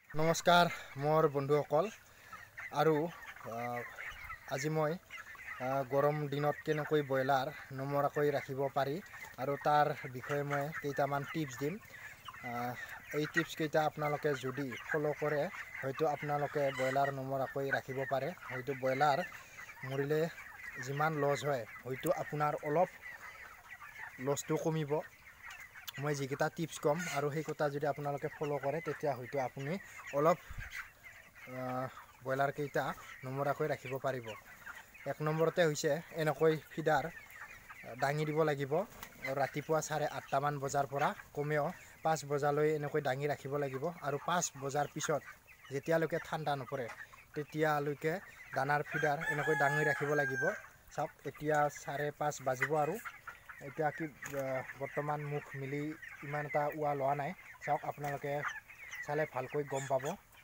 নমস্কাৰ মোৰ বন্ধুসকল আৰু আজি মই গৰম দিনত কেনেকৈ ব্ৰইলাৰ নমৰাকৈ ৰাখিব পাৰি আৰু তাৰ বিষয়ে মই কেইটামান টিপছ দিম। এই টিপছ কেইটা আপোনালোকে যদি ফলো কৰে হয়তো আপোনালোকে ব্ৰইলাৰ নমৰাকৈ ৰাখিব পাৰে। হয়তো ব্ৰইলাৰ মৰিলে যিমান লছ হয় হয়তো আপোনাৰ অলপ লছটো কমিব। মই যিকেইটা টিপছ কম আৰু সেইকেইটা যদি আপোনালোকে ফলো কৰে তেতিয়া হয়তো আপুনি অলপ ব্ৰইলাৰ কেইটা নমৰাকৈ ৰাখিব পাৰিব। এক নম্বৰতে হৈছে এনেকৈ ফিডাৰ দাঙি দিব লাগিব। ৰাতিপুৱা 8:30মান বজাৰ পৰা কমেও 5 বজালৈ এনেকৈ দাঙি ৰাখিব লাগিব আৰু 5 বজাৰ পিছত যেতিয়ালৈকে ঠাণ্ডা নপৰে তেতিয়ালৈকে দানাৰ ফিডাৰ এনেকৈ দাঙি ৰাখিব লাগিব। চাওক এতিয়া 5:30 বাজিব আৰু এতিয়া কি বৰ্তমান মুখ মিলি ইমান এটা উৱা লোৱা নাই। চাওক আপোনালোকে চালে ভালকৈ গম পাব।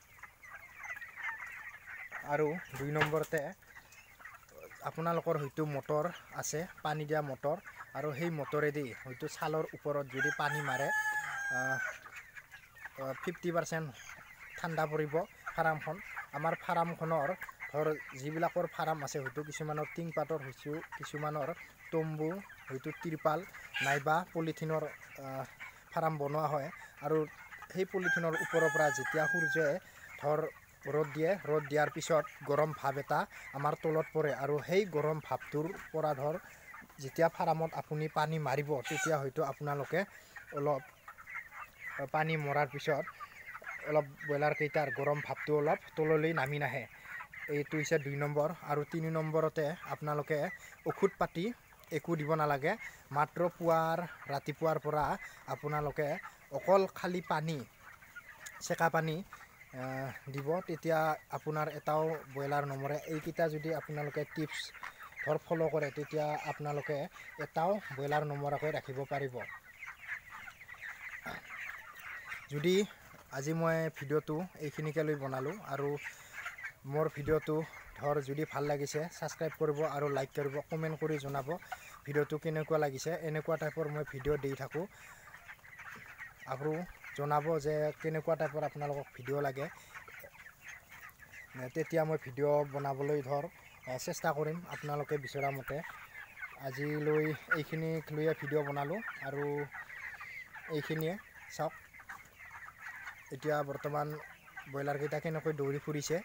আৰু 2 নম্বৰতে আপোনালোকৰ হয়তো মটৰ আছে, পানী দিয়া মটৰ, আৰু সেই মটৰেদি হয়তো ছালৰ ওপৰত যদি পানী মাৰে 50% ঠাণ্ডা পৰিব ফাৰ্মখন। আমাৰ ফাৰ্মখনৰ যিবিলাকৰ ফাৰ্ম আছে হয়তো কিছুমানৰ টিংপাতৰ হৈছোঁ, কিছুমানৰ তম্বু, হয়তো তিৰপাল নাইবা পলিথিনৰ ফাৰ্ম বনোৱা হয়। আৰু সেই পলিথিনৰ ওপৰৰ পৰা যেতিয়া সূৰ্যই ৰ'দ দিয়ে, ৰ'দ দিয়াৰ পিছত গৰম ভাপ এটা আমাৰ তলত পৰে আৰু সেই গৰম ভাপটোৰ পৰা যেতিয়া ফাৰ্মত আপুনি পানী মাৰিব তেতিয়া হয়তো আপোনালোকে অলপ পানী মৰাৰ পিছত অলপ ব্ৰইলাৰ কেইটাৰ গৰম ভাপটো অলপ তললৈ নামি নাহে। এইটো হৈছে 2 নম্বৰ। আৰু 3 নম্বৰতে আপোনালোকে ঔষধ পাতি একো দিব নালাগে। মাত্ৰ ৰাতিপুৱাৰ পৰা আপোনালোকে অকল খালী পানী, চেকা পানী দিব, তেতিয়া আপোনাৰ এটাও ব্ৰইলাৰ নমৰে। এইকেইটা যদি আপোনালোকে টিপছ ফলো কৰে তেতিয়া আপোনালোকে এটাও ব্ৰইলাৰ নমৰাকৈ ৰাখিব পাৰিব। যদি আজি মই ভিডিঅ'টো এইখিনিকে লৈ বনালোঁ আৰু মোৰ ভিডিঅ'টো যদি ভাল লাগিছে ছাবস্ক্ৰাইব কৰিব আৰু লাইক কৰিব, কমেণ্ট কৰি জনাব ভিডিঅ'টো কেনেকুৱা লাগিছে। এনেকুৱা টাইপৰ মই ভিডিঅ' দি থাকোঁ আৰু জনাব যে কেনেকুৱা টাইপৰ আপোনালোকক ভিডিঅ' লাগে, তেতিয়া মই ভিডিঅ' বনাবলৈ চেষ্টা কৰিম আপোনালোকে বিচৰা মতে। আজিলৈ এইখিনিক লৈয়ে ভিডিঅ' বনালোঁ আৰু এইখিনিয়ে। চাওক এতিয়া বৰ্তমান ব্ৰইলাৰ কেইটা কেনেকৈ দৌৰি ফুৰিছে।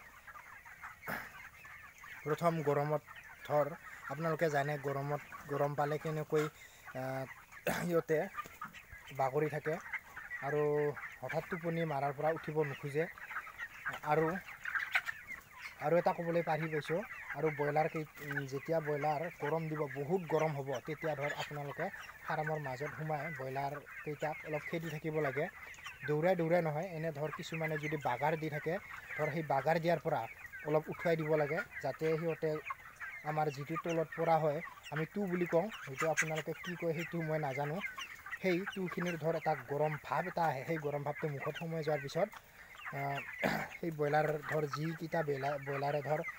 প্ৰথম গৰমত আপোনালোকে জানে গৰম পালে কেনেকৈ সিহঁতে বাগৰি থাকে আৰু হঠাৎ টোপনি মাৰাৰ পৰা উঠিব নোখোজে। আৰু এটা ক'বলৈ পাহৰি গৈছোঁ, আৰু যেতিয়া ব্ৰইলাৰ গৰম দিব, বহুত গৰম হ'ব, তেতিয়া আপোনালোকে ফাৰ্মৰ মাজত সোমাই ব্ৰইলাৰ কেইটাক অলপ খেদি থাকিব লাগে। দৌৰাই নহয়, এনে কিছুমানে যদি বাগাৰ দি থাকে সেই বাগাৰ দিয়াৰ পৰা অলপ উঠুৱাই দিব লাগে, যাতে সিহঁতে আমাৰ যিটো তলত পৰা হয় আমি টু বুলি কওঁ, সেইটো আপোনালোকে কি কয় সেইটো মই নাজানো। সেই টুখিনিৰ এটা গৰম ভাপ এটা আহে, সেই গৰম ভাপটো মুখত সোমাই যোৱাৰ পিছত সেই ব্ৰইলাৰ যিকেইটা ব্ৰইলাৰে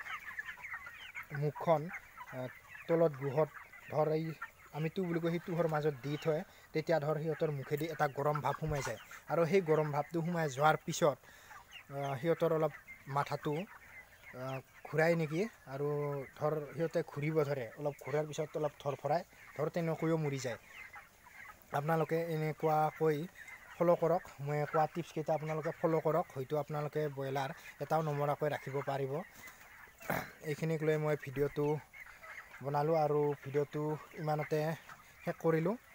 মুখখন তলত গুহত এই আমি টু বুলি কয় সেই টুহৰ মাজত দি থয়, তেতিয়া সিহঁতৰ মুখেদি এটা গৰম ভাপ সোমাই যায়। আৰু সেই গৰম ভাপটো সোমাই যোৱাৰ পিছত সিহঁতৰ অলপ মাথাটো ঘূৰাই নেকি, আৰু সিহঁতে ঘূৰিব ধৰে, অলপ ঘূৰাৰ পিছত অলপ ধৰফৰাই তেনেকৈও মৰি যায়। আপোনালোকে এনেকুৱাকৈ ফলো কৰক, মই কোৱা টিপছ কেইটা আপোনালোকে ফলো কৰক, হয়তো আপোনালোকে ব্ৰইলাৰ এটাও নমৰাকৈ ৰাখিব পাৰিব। এইখিনিক লৈ মই ভিডিঅ'টো বনালোঁ আৰু ভিডিঅ'টো ইমানতে শেষ কৰিলোঁ।